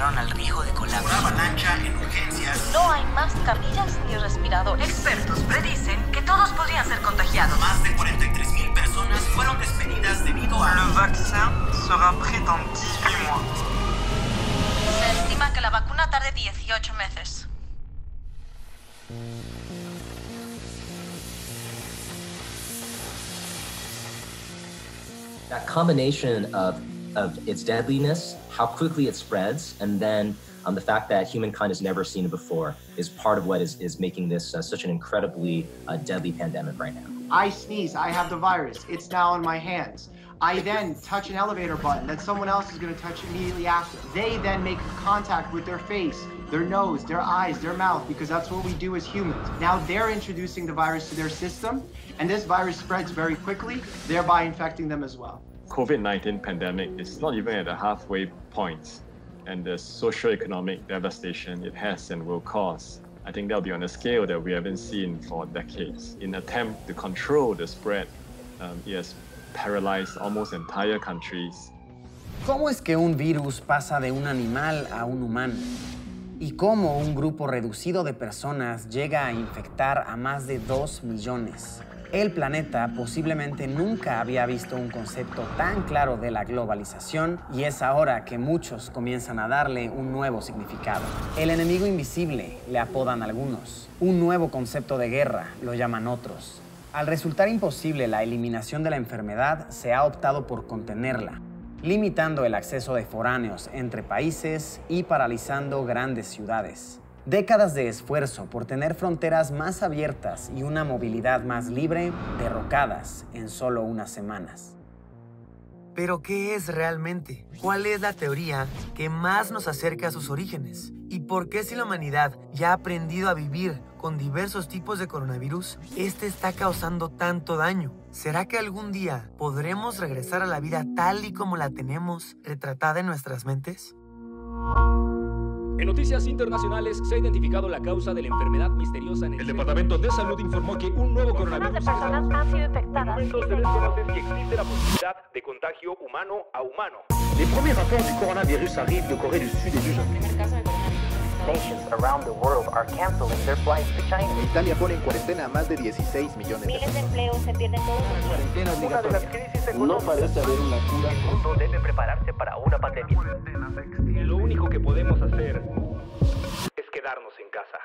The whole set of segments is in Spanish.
enfrentaron al riesgo de colapso. Una avalancha en urgencias. No hay más camillas ni respiradores. Expertos predicen que todos podrían ser contagiados. Más de 43,000 personas fueron despedidas debido a... Le vaccin sera prêt dans 18 mois. Se estima que la vacuna tarde 18 meses. That combination of its deadliness, how quickly it spreads, and then the fact that humankind has never seen it before is part of what is making this such an incredibly deadly pandemic right now. I sneeze, I have the virus, it's now in my hands. I then touch an elevator button that someone else is going to touch immediately after. They then make contact with their face, their nose, their eyes, their mouth, because that's what we do as humans. Now they're introducing the virus to their system, and this virus spreads very quickly, thereby infecting them as well. COVID-19 pandemic is not even at a halfway point, and the socio-economic devastation it has and will cause, I think that'll be on a scale that we haven't seen for decades. In an attempt to control the spread, it has paralyzed almost entire countries. ¿Cómo es que un virus pasa de un animal a un humano? ¿Y cómo un grupo reducido de personas llega a infectar a más de 2 millones? El planeta posiblemente nunca había visto un concepto tan claro de la globalización y es ahora que muchos comienzan a darle un nuevo significado. El enemigo invisible le apodan algunos. Un nuevo concepto de guerra lo llaman otros. Al resultar imposible la eliminación de la enfermedad, se ha optado por contenerla, limitando el acceso de foráneos entre países y paralizando grandes ciudades. Décadas de esfuerzo por tener fronteras más abiertas y una movilidad más libre, derrocadas en solo unas semanas. ¿Pero qué es realmente? ¿Cuál es la teoría que más nos acerca a sus orígenes? ¿Y por qué si la humanidad ya ha aprendido a vivir con diversos tipos de coronavirus, este está causando tanto daño? ¿Será que algún día podremos regresar a la vida tal y como la tenemos retratada en nuestras mentes? En noticias internacionales se ha identificado la causa de la enfermedad misteriosa en el Departamento de Salud informó que un nuevo coronavirus Decenas de personas han sido infectadas. En momentos se desconoce si existe la posibilidad de contagio humano a humano. Les premiers rapports du coronavirus arrivent de Corée du Sud et du Japon. Nations around the world are canceling their flights to China. Italia pone en cuarentena a más de 16 millones de personas. Miles de empleos se pierden todos los días. Cuarentena Una de las crisis económicas. No parece haber una cura. El mundo debe prepararse para una pandemia. Y lo único que podemos hacer es quedarnos en casa.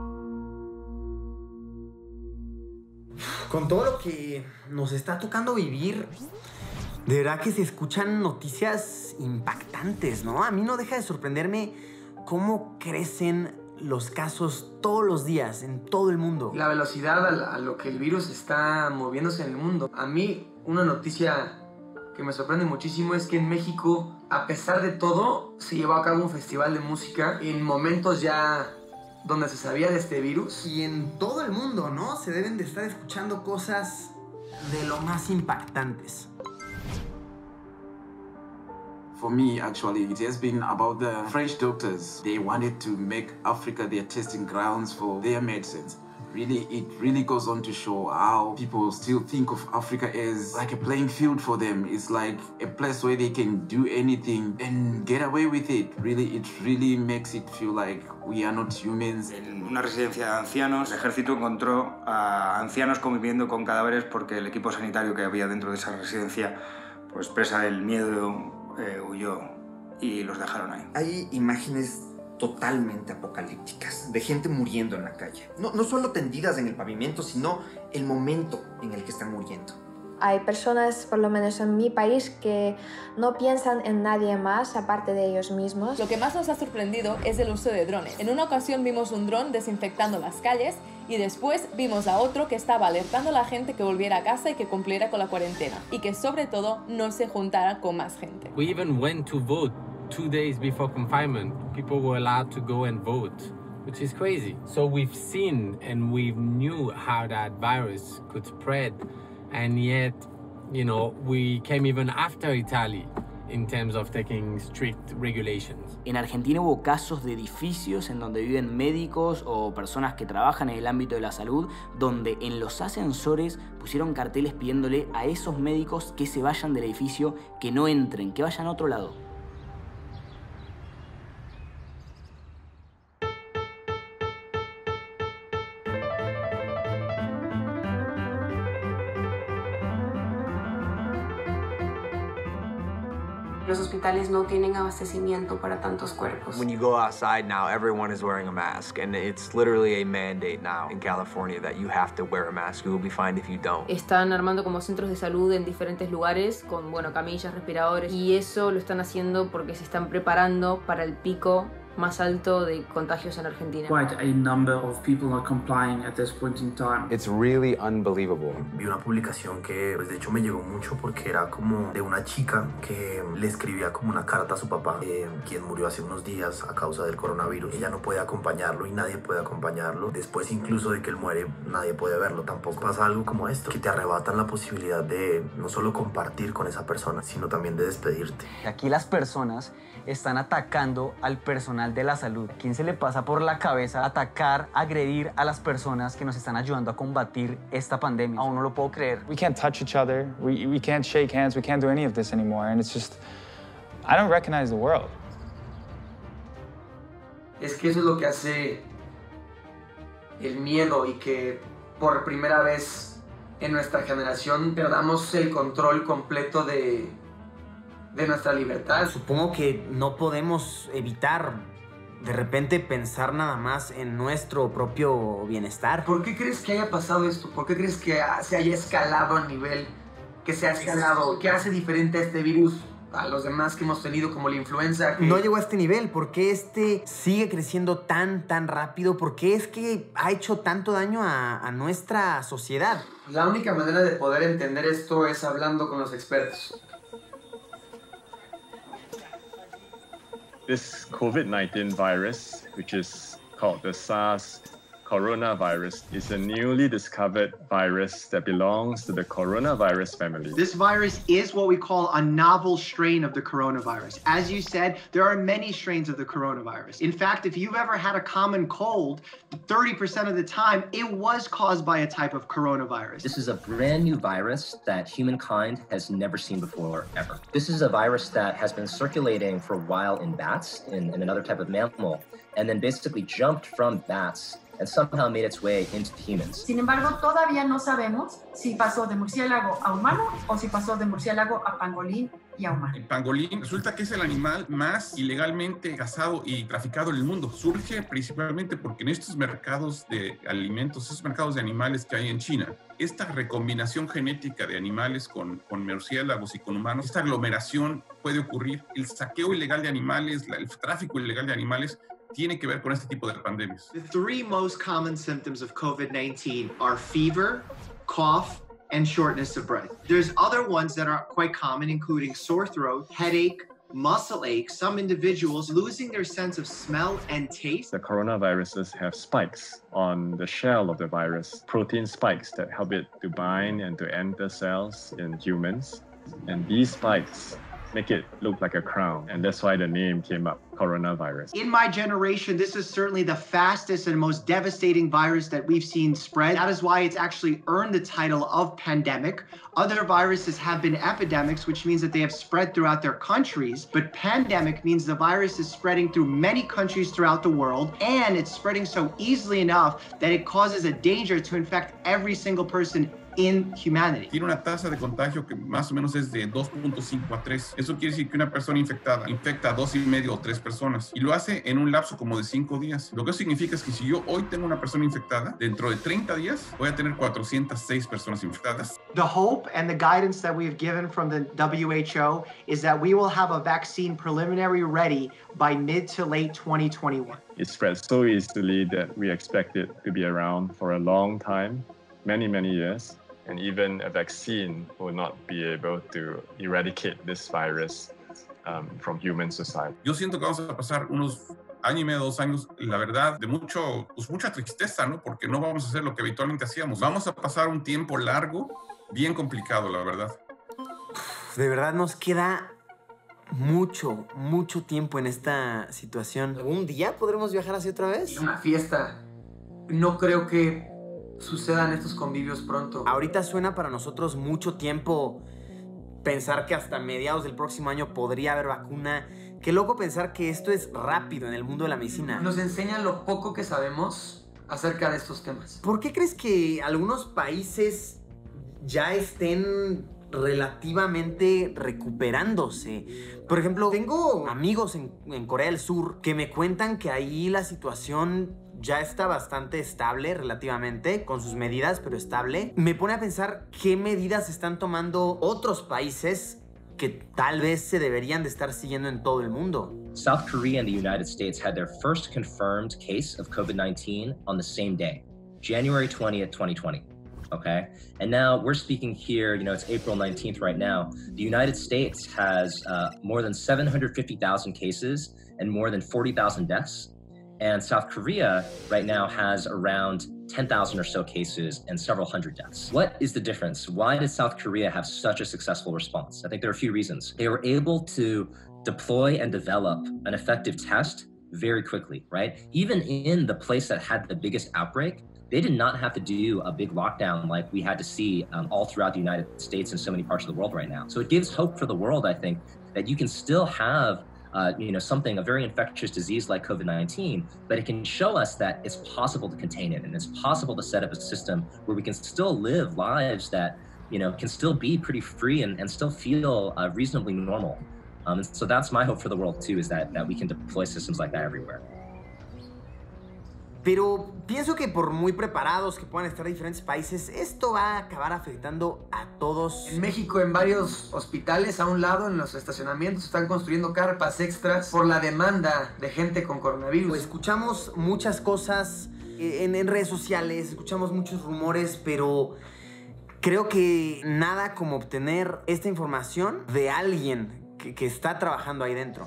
Con todo lo que nos está tocando vivir, de verdad que se escuchan noticias impactantes, ¿no? A mí no deja de sorprenderme cómo crecen los casos todos los días en todo el mundo. La velocidad a lo que el virus está moviéndose en el mundo. A mí, una noticia que me sorprende muchísimo es que en México, a pesar de todo, se llevó a cabo un festival de música en momentos ya donde se sabía de este virus. Y en todo el mundo, ¿no? Se deben de estar escuchando cosas de lo más impactantes. For me, actually, it has been about the French doctors. They wanted to make Africa their testing grounds for their medicines. Really, it really goes on to show how people still think of Africa as like a playing field for them. It's like a place where they can do anything and get away with it. Really, it really makes it feel like we are not humans. En una residencia de ancianos, el ejército encontró a ancianos conviviendo con cadáveres porque el equipo sanitario que había dentro de esa residencia, pues presa del miedo, huyó y los dejaron ahí. Hay imágenes totalmente apocalípticas de gente muriendo en la calle. No solo tendidas en el pavimento, sino el momento en el que están muriendo. Hay personas, por lo menos en mi país, que no piensan en nadie más aparte de ellos mismos. Lo que más nos ha sorprendido es el uso de drones. En una ocasión vimos un dron desinfectando las calles y después vimos a otro que estaba alertando a la gente que volviera a casa y que cumpliera con la cuarentena y que sobre todo no se juntara con más gente. We even went to vote 2 days before confinement. People were allowed to go and vote, which is crazy. So we've seen and we knew how that virus could spread. And yet, you know, we came even after Italy in terms of taking strict regulations. En Argentina hubo casos de edificios en donde viven médicos o personas que trabajan en el ámbito de la salud, donde en los ascensores pusieron carteles pidiéndole a esos médicos que se vayan del edificio, que no entren, que vayan a otro lado. Los hospitales no tienen abastecimiento para tantos cuerpos. When you go outside now, everyone is wearing a mask, and it's literally a mandate now in California that you have to wear a mask. You will be fined if you don't. Están armando como centros de salud en diferentes lugares con, bueno, camillas, respiradores, y eso lo están haciendo porque se están preparando para el pico más alto de contagios en Argentina. Quite a number of people are complying at this point in time. It's really unbelievable. Vi una publicación que pues, de hecho me llegó mucho porque era como de una chica que le escribía como una carta a su papá, quien murió hace unos días a causa del coronavirus. Ella no puede acompañarlo y nadie puede acompañarlo. Después incluso de que él muere, nadie puede verlo. Tampoco pasa algo como esto, que te arrebatan la posibilidad de no solo compartir con esa persona, sino también de despedirte. Aquí las personas están atacando al personal de la salud. ¿A quién se le pasa por la cabeza atacar, agredir a las personas que nos están ayudando a combatir esta pandemia? Aún no lo puedo creer. We can't touch each other. We can't shake hands. We can't do any of this anymore. And it's just, I don't recognize the world. Es que eso es lo que hace el miedo y que por primera vez en nuestra generación perdamos el control completo de nuestra libertad. Supongo que no podemos evitar de repente pensar nada más en nuestro propio bienestar. ¿Por qué crees que haya pasado esto? ¿Por qué crees que se haya escalado a nivel que se ha escalado? ¿Qué hace diferente a este virus a los demás que hemos tenido como la influenza? No llegó a este nivel. ¿Por qué este sigue creciendo tan rápido? ¿Por qué es que ha hecho tanto daño a nuestra sociedad? La única manera de poder entender esto es hablando con los expertos. This COVID-19 virus, which is called the SARS coronavirus, is a newly discovered virus that belongs to the coronavirus family. This virus is what we call a novel strain of the coronavirus. As you said, there are many strains of the coronavirus. In fact, if you've ever had a common cold, 30% of the time, it was caused by a type of coronavirus. This is a brand new virus that humankind has never seen before, ever. This is a virus that has been circulating for a while in bats, in another type of mammal, and then basically jumped from bats and somehow made its way into humans. Sin embargo, todavía no sabemos si pasó de murciélago a humano o si pasó de murciélago a pangolín y a humano. El pangolín resulta que es el animal más ilegalmente cazado y traficado en el mundo. Surge principalmente porque en estos mercados de alimentos, estos mercados de animales que hay en China, esta recombinación genética de animales con murciélagos y con humanos, esta aglomeración puede ocurrir. El saqueo ilegal de animales, el tráfico ilegal de animales, tiene que ver con este tipo de pandemias. The three most common symptoms of COVID-19 are fever, cough, and shortness of breath. There's other ones that are quite common, including sore throat, headache, muscle ache, some individuals losing their sense of smell and taste. The coronaviruses have spikes on the shell of the virus, protein spikes that help it to bind and to enter cells in humans. And these spikes make it look like a crown, and that's why the name came up, coronavirus. In my generation, this is certainly the fastest and most devastating virus that we've seen spread. That is why it's actually earned the title of pandemic. Other viruses have been epidemics, which means that they have spread throughout their countries, but pandemic means the virus is spreading through many countries throughout the world, and it's spreading so easily enough that it causes a danger to infect every single person in humanity. Tiene una tasa de contagio que más o menos es de 2.5 a 3. Eso quiere decir que una persona infectada infecta a 2.5 o 3 personas y lo hace en un lapso como de 5 días. Lo que significa es que si yo hoy tengo una persona infectada, dentro de 30 días voy a tener 406 personas infectadas. The hope and the guidance that we have given from the WHO is that we will have a vaccine preliminary ready by mid to late 2021. It spreads so easily that we expect it to be around for a long time, many, many years. And even a vaccine will not be able to eradicate this virus from human society. Yo siento que vamos a pasar unos año y medio, 2 años, la verdad, de mucha tristeza, ¿no? Porque no vamos a hacer lo que habitualmente hacíamos. Vamos a pasar un tiempo largo, bien complicado, la verdad. De verdad nos queda mucho tiempo en esta situación. ¿Algún día podremos viajar así otra vez? Una fiesta. No creo que sucedan estos convivios pronto. Ahorita suena para nosotros mucho tiempo pensar que hasta mediados del próximo año podría haber vacuna. Qué loco pensar que esto es rápido en el mundo de la medicina. Nos enseña lo poco que sabemos acerca de estos temas. ¿Por qué crees que algunos países ya estén relativamente recuperándose. Por ejemplo, tengo amigos en Corea del Sur que me cuentan que ahí la situación ya está bastante estable relativamente, con sus medidas, pero estable. Me pone a pensar qué medidas están tomando otros países que tal vez se deberían de estar siguiendo en todo el mundo. South Korea and the United States had their first confirmed case of COVID-19 on the same day, January 20th, 2020. Okay, and now we're speaking here, you know, it's April 19th right now. The United States has more than 750,000 cases and more than 40,000 deaths. And South Korea right now has around 10,000 or so cases and several hundred deaths. What is the difference? Why did South Korea have such a successful response? I think there are a few reasons. They were able to deploy and develop an effective test very quickly, right? Even in the place that had the biggest outbreak, they did not have to do a big lockdown like we had to see all throughout the United States and so many parts of the world right now. So it gives hope for the world, I think, that you can still have a very infectious disease like COVID-19, but it can show us that it's possible to contain it, and it's possible to set up a system where we can still live lives that, you know, can still be pretty free and still feel reasonably normal. And so that's my hope for the world too, is that we can deploy systems like that everywhere. Pero pienso que por muy preparados que puedan estar en diferentes países, esto va a acabar afectando a todos. En México, en varios hospitales, a un lado, en los estacionamientos, están construyendo carpas extras por la demanda de gente con coronavirus. Pues escuchamos muchas cosas en redes sociales, escuchamos muchos rumores, pero creo que nada como obtener esta información de alguien que está trabajando ahí dentro.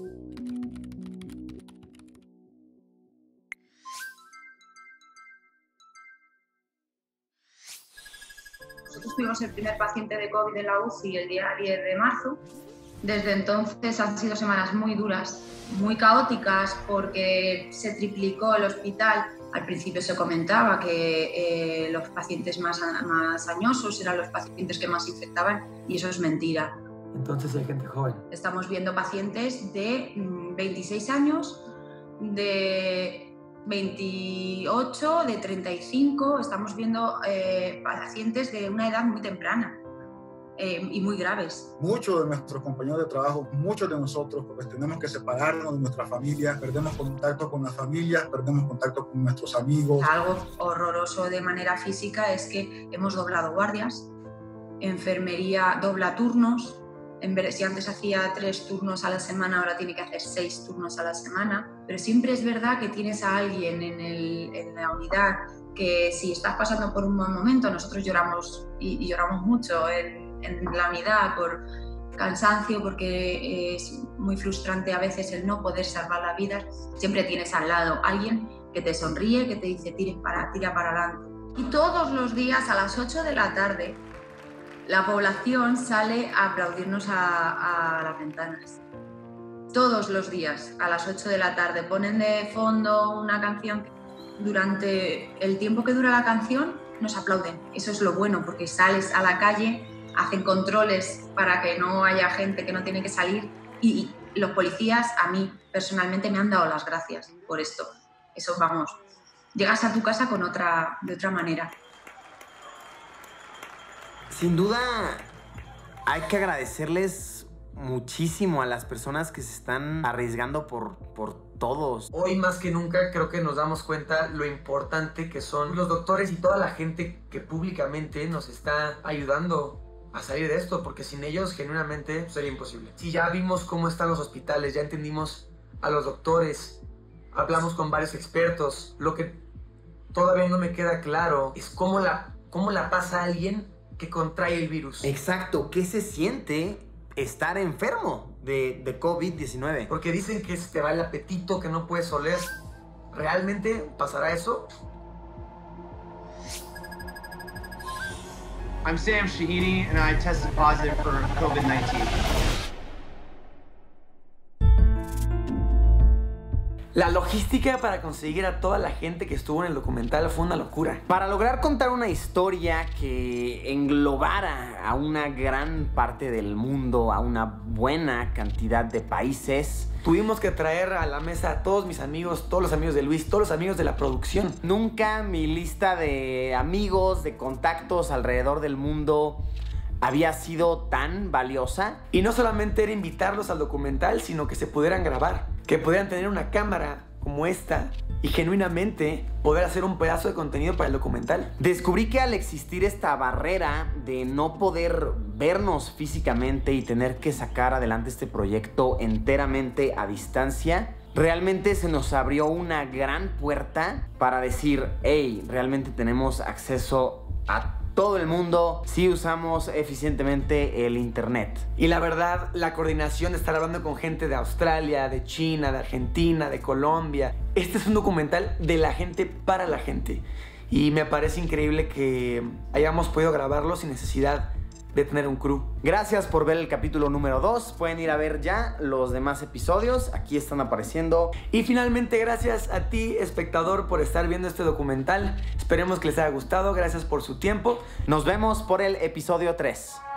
Nosotros tuvimos el primer paciente de COVID en la UCI el día 10 de marzo. Desde entonces han sido semanas muy duras, muy caóticas, porque se triplicó el hospital. Al principio se comentaba que los pacientes más añosos eran los pacientes que más infectaban, y eso es mentira. Entonces hay gente joven. Estamos viendo pacientes de 26 años, de 28, de 35, estamos viendo pacientes de una edad muy temprana y muy graves. Muchos de nuestros compañeros de trabajo, muchos de nosotros, pues tenemos que separarnos de nuestra familia, perdemos contacto con la familia, perdemos contacto con nuestros amigos. Algo horroroso de manera física es que hemos doblado guardias, enfermería dobla turnos. Si antes hacía 3 turnos a la semana, ahora tiene que hacer 6 turnos a la semana. Pero siempre es verdad que tienes a alguien en la unidad que, si estás pasando por un buen momento, nosotros lloramos y lloramos mucho en la unidad por cansancio, porque es muy frustrante a veces el no poder salvar la vida. Siempre tienes al lado alguien que te sonríe, que te dice tira para adelante. Y todos los días a las 8 de la tarde la población sale a aplaudirnos a las ventanas. Todos los días, a las 8 de la tarde, ponen de fondo una canción. Durante el tiempo que dura la canción, nos aplauden. Eso es lo bueno, porque sales a la calle, hacen controles para que no haya gente que no tiene que salir, y los policías, a mí personalmente, me han dado las gracias por esto. Eso, vamos, llegas a tu casa de otra manera. Sin duda, hay que agradecerles muchísimo a las personas que se están arriesgando por todos. Hoy más que nunca creo que nos damos cuenta lo importante que son los doctores y toda la gente que públicamente nos está ayudando a salir de esto, porque sin ellos genuinamente sería imposible. Si ya vimos cómo están los hospitales, ya entendimos a los doctores, hablamos con varios expertos, lo que todavía no me queda claro es cómo la pasa a alguien que contrae el virus. Exacto, ¿qué se siente estar enfermo de COVID-19? Porque dicen que se te va el apetito, que no puedes oler. ¿Realmente pasará eso? I'm Sam Shahidi and I tested positive for COVID-19. La logística para conseguir a toda la gente que estuvo en el documental fue una locura. Para lograr contar una historia que englobara a una gran parte del mundo, a una buena cantidad de países, tuvimos que traer a la mesa a todos mis amigos, todos los amigos de Luis, todos los amigos de la producción. Nunca mi lista de amigos, de contactos alrededor del mundo había sido tan valiosa. Y no solamente era invitarlos al documental, sino que se pudieran grabar, que pudieran tener una cámara como esta y genuinamente poder hacer un pedazo de contenido para el documental. Descubrí que al existir esta barrera de no poder vernos físicamente y tener que sacar adelante este proyecto enteramente a distancia, realmente se nos abrió una gran puerta para decir, hey, realmente tenemos acceso a todo el mundo si usamos eficientemente el internet. Y la verdad, la coordinación de estar hablando con gente de Australia, de China, de Argentina, de Colombia. Este es un documental de la gente para la gente. Y me parece increíble que hayamos podido grabarlo sin necesidad de tener un crew. Gracias por ver el capítulo número 2. Pueden ir a ver ya los demás episodios. Aquí están apareciendo. Y finalmente, gracias a ti, espectador, por estar viendo este documental. Esperemos que les haya gustado. Gracias por su tiempo. Nos vemos por el episodio 3.